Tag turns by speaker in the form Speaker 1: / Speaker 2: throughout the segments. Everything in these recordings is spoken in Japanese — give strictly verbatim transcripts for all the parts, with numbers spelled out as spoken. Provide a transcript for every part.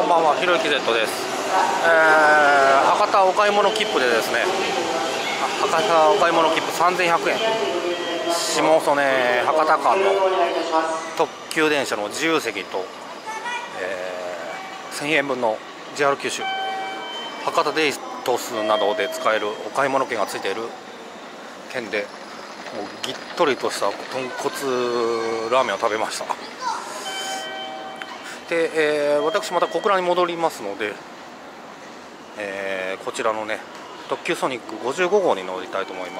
Speaker 1: んばんは、ひろゆき Z です。えー、博多お買い物切符でですね、博多お買い物切符さんぜんひゃくえん、下曽根博多間の特急電車の自由席と、えー、せんえんぶんの ジェイアール 九州博多デイトスなどで使えるお買い物券がついている券で、もうぎっとりとした豚骨ラーメンを食べました。で、えー、私また小倉に戻りますので、えー、こちらのね特急ソニックごじゅうごごうに乗りたいと思います。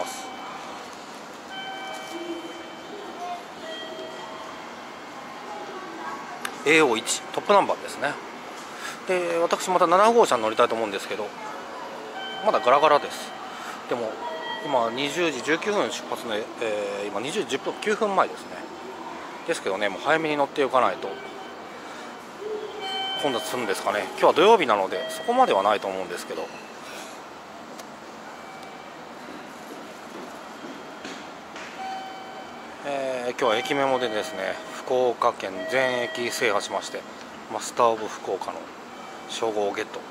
Speaker 1: エーオーいち トップナンバーですね。で、私またななごうしゃに乗りたいと思うんですけど、まだガラガラです。でも今にじゅうじじゅうきゅうふん出発で、えー、今にじゅうじじゅっぷん、きゅうふんまえですね。ですけどね、もう早めに乗っておかないと混雑するんですかね。今日は土曜日なのでそこまではないと思うんですけど、えー、今日は駅メモでですね、福岡県全駅制覇しまして、マスターオブ福岡の称号をゲット。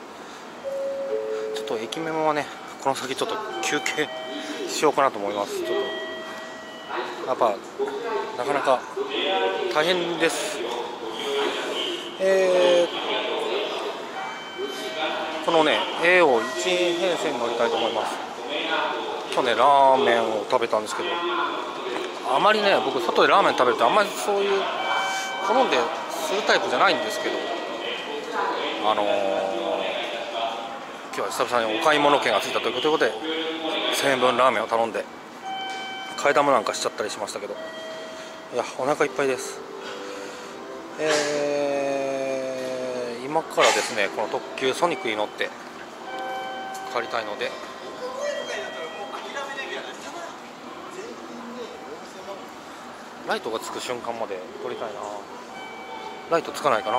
Speaker 1: ちょっと駅メモはね、この先ちょっと休憩しようかなと思います。ちょっとやっぱなかなか大変です。えー、このね エーオーいち 編成に乗りたいと思います。今日ねラーメンを食べたんですけど、あまりね僕外でラーメン食べるとあんまりそういう好んでするタイプじゃないんですけど、あのー、今日は久々にお買い物券がついたということでせんえんぶんラーメンを頼んで替え玉なんかしちゃったりしましたけど、いやお腹いっぱいです。えー、今からですねこの特急ソニックに乗って帰りたいので、ライトがつく瞬間まで撮りたいな。ライトつかないかな。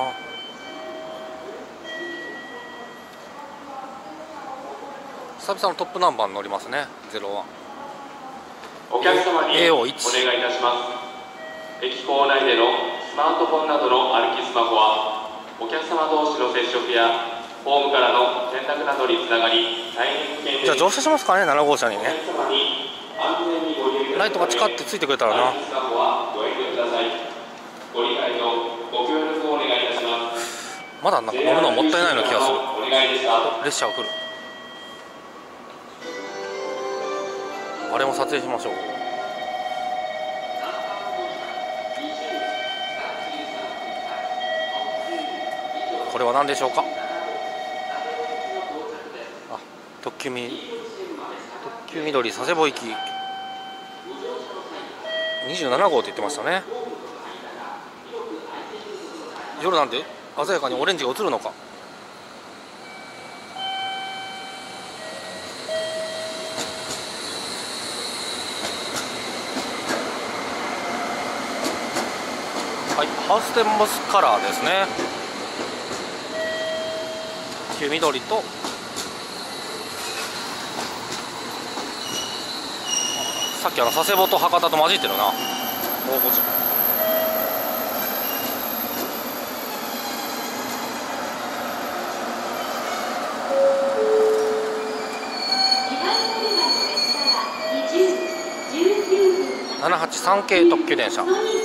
Speaker 1: 久々のトップナンバーに乗りますね。ゼロワン
Speaker 2: お客様にお願いいたします。駅構内でのスマートフォンなどの歩きスマホはお客様同士の接触やホームからの選択などにつながり大変危険です。
Speaker 1: じゃあ乗車しますかね、ななごうしゃにね。ライトがチカってついてくれたらな。まだなんか乗るのはもったいないような気がする。列車が来る。あれも撮影しましょう。これは何でしょうか。あ、特急み特急緑佐世保行きにじゅうななごうって言ってましたね。夜なんで鮮やかにオレンジが映るのか。はい、ハウステンボスカラーですね。特急緑とさっきあの佐世保と博多と混じってるな。大文字。ななはちさん系特急電車。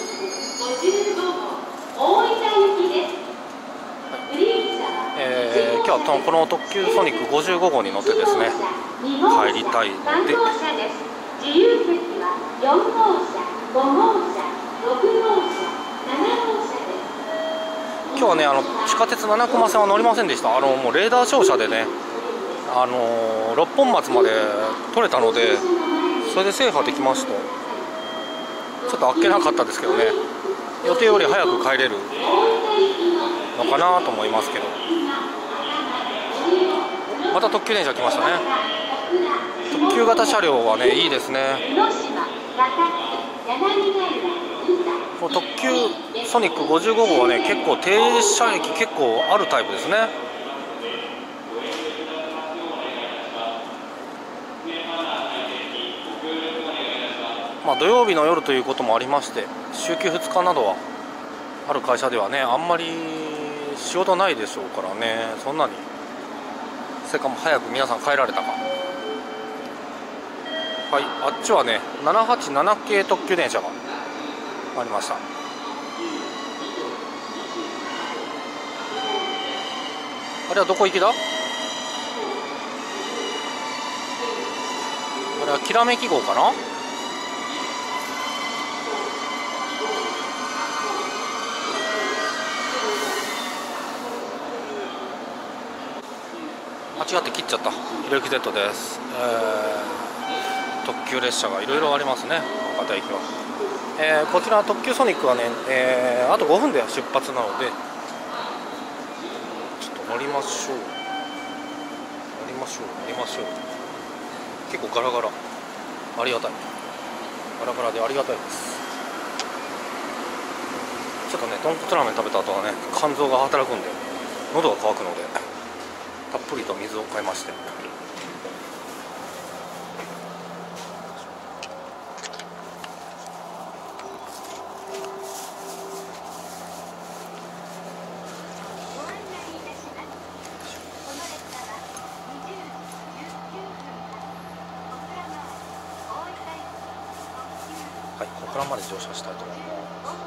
Speaker 1: えー、今日はこの特急ソニックごじゅうごごうに乗ってですね帰りたいので、
Speaker 3: 自由席はよんごうしゃ、ごごうしゃ、ろくごうしゃ、ななごうしゃです。
Speaker 1: 今日はねあの地下鉄七隈線は乗りませんでした。あのもうレーダー照射でね、あのー、六本松まで取れたのでそれで制覇できました。ちょっとあっけなかったですけどね、予定より早く帰れるのかなと思いますけど、また特急電車来ましたね。特急型車両はねいいですね。この特急ソニックごじゅうごごうはね結構停車駅結構あるタイプですね。まあ土曜日の夜ということもありまして、週休ふつかなどはある会社ではねあんまり仕事ないでしょうからね。そんなにせっかく早く皆さん帰られたか。はい、あっちはねななはちなな系特急電車がありました。あれはどこ行きだ？あれはきらめき号かな。間違って切っちゃった。ひろゆき Z です、えー、特急列車がいろいろありますね、博多駅は。えー、こちら特急ソニックはね、えー、あとごふんで出発なのでちょっと乗りましょう乗りましょう乗りましょう。結構ガラガラ、ありがたい、ガラガラでありがたいです。ちょっとね豚骨ラーメン食べた後はね肝臓が働くんで喉が渇くのでたっぷりと水を買いまして、はい、小倉まで乗車したいと思います。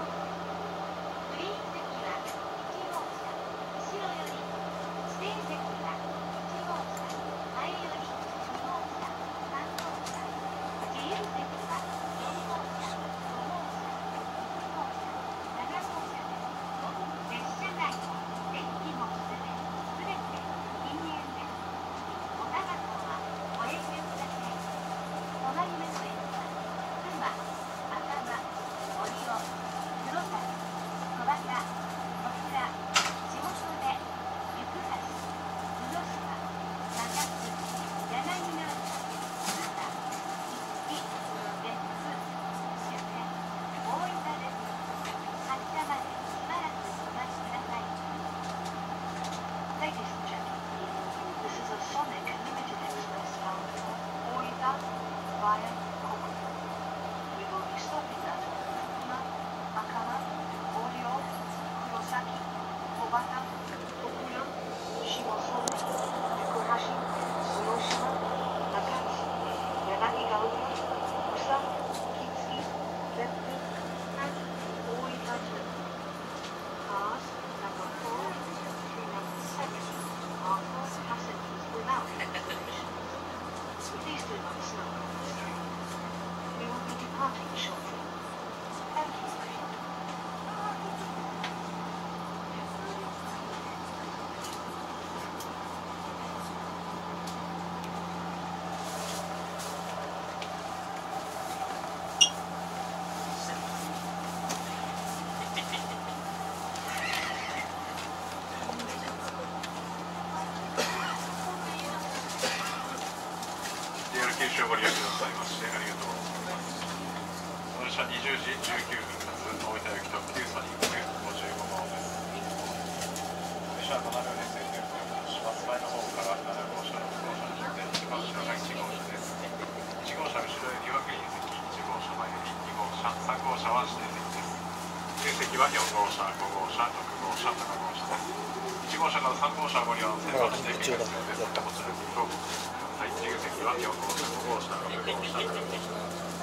Speaker 4: 九州をご利用くださいましてありがとうございます。この列車にじゅうじじゅうきゅうふん発大分行き特急ソニックごじゅうご号です。列車は隣の列線で運行します。前の方からなな号車、ろく号車に順に一番後ろがいち号車です。いち号車後ろよりはグリーン席、いち号車前よりに号車、さん号車は指定席です。指定席はよん号車、ご号車、ろく号車、なな号車です。いち号車からさん号車をご利用の線は指定席が必要です。こちらにご号車自由席はよん号車、ご号車、ろく号車、なな号車です。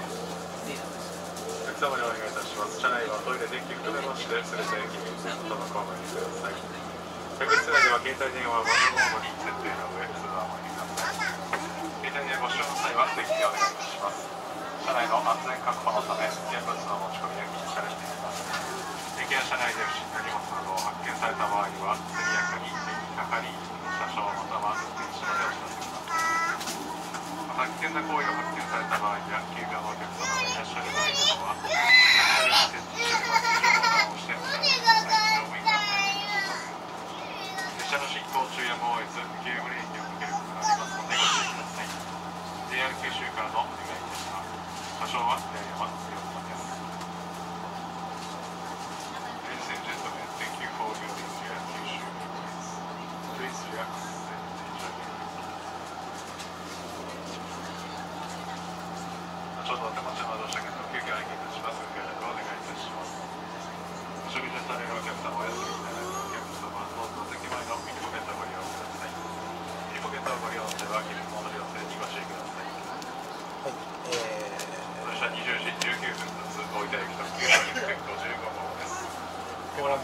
Speaker 4: お客様にお願いいたします。車内はトイレ、電気含めまして全て駅に移ることのご案内ください。客室内では携帯電話は番号モードに設定の上、通話をお入れください。携帯電話ご使用の際は電気でお願いいたします。車内の安全確保のため、現物の持ち込みは禁止されています。駅や車内で不審な荷物などを発見された場合には、速やかに駅係員に車掌または運転手までお知らせください。また危険な行為を発見された場合や急病のお客様がいらっしゃる場合などは車両に設置中は非常ボタンを押してお知らせください。乗務員がお願いします。列車の進行中やむを得ず急ブレーキをかけることがありますのでご注意ください。 ジェイアール 九州からのお願いいたします。車掌は平山強様です。 Ladies and gentlemen, thank you for using ジェイアール 九州 Please relax and enjoy your trip. ちょうどお手持ちの乗車券の急遽拝見いたします。ご協力お願いいたします。お食事されるお客様、お休みになられるお客様の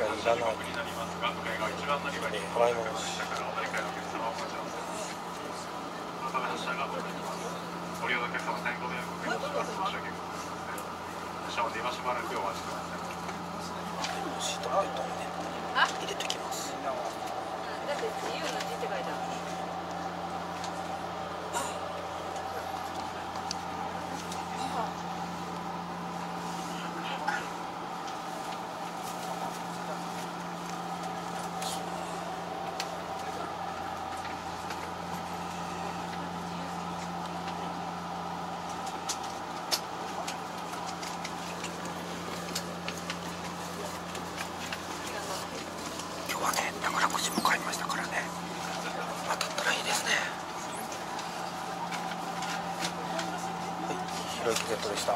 Speaker 1: がいらない。払い戻し。
Speaker 4: ご利用のお客様、大変ご迷惑をおかけします。申し訳ございません。車を今しばらくお待ちください。
Speaker 1: シートベルトにね、入れてきます。
Speaker 5: だって自由の字って書いてある。
Speaker 1: 今日はね、宝くじも買いましたからね、当たったらいいですね。はい、ひろゆき Z でした。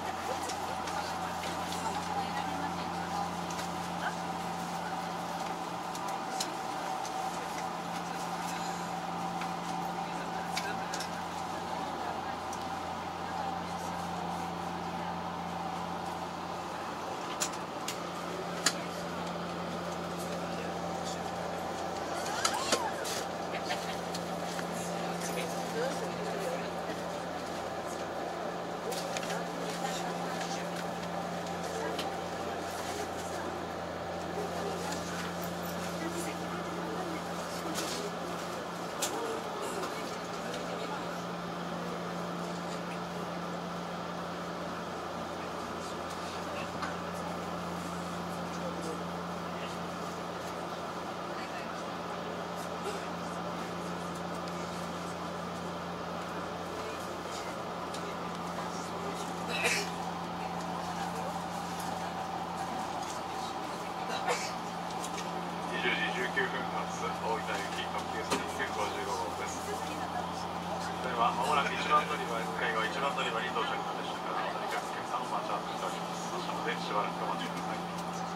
Speaker 4: にじゅうじじゅうきゅうふん発、大分行き特急ソニックごじゅうごごうです。それはまもなくいちばん乗り場、海側いちばん乗り場に到着の列車からお乗り換えのお客様を待ち合わせております。発車までしばらくお待ちください。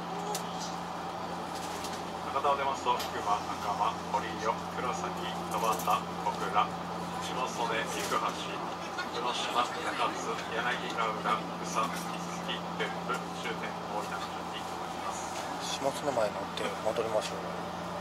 Speaker 4: 博多を出ますと、福間、赤間、堀井、黒崎、戸端、小倉、下曽根、行橋、宇野島、高津、柳ヶ浦、宇佐、木月、別府、終点大分の順に停まります。
Speaker 1: 下津の前乗って戻りましょう。